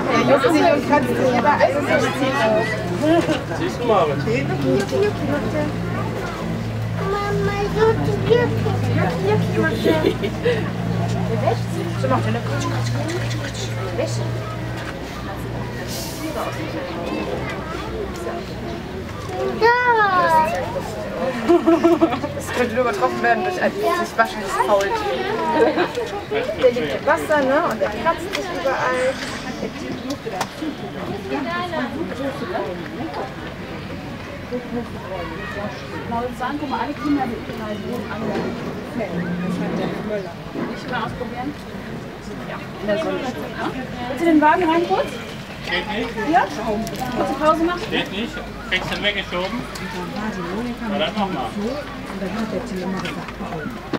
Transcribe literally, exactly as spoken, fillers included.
Der juckt sich und kratzt sich überall. Siehst du mal? Mama, Jucki, Jucki. Jucki, macht der. Der wäscht sich. So macht er eine Kutsch, Kutsch, Kutsch, Kutsch, Kutsch. Wäsche. Da. Das könnte nur übertroffen werden durch ein sich waschendes Faultier. Der liegt im Wasser, ne? Und der kratzt sich überall. Laut sagen, guck mal, alle Kinder mit Inhalt wohnen an der Fällen. Das hat der Herr Möller. Nicht mal ausprobieren? Ja, in der Sonne. Willst du den Wagen rein kurz? Geht nicht. Ja? Willst du Pause machen? Geht nicht. Kriegst du ihn weggeschoben? Und dann war die Monika Na, dann mach mal. so und dann hat der Till immer gesagt, warum?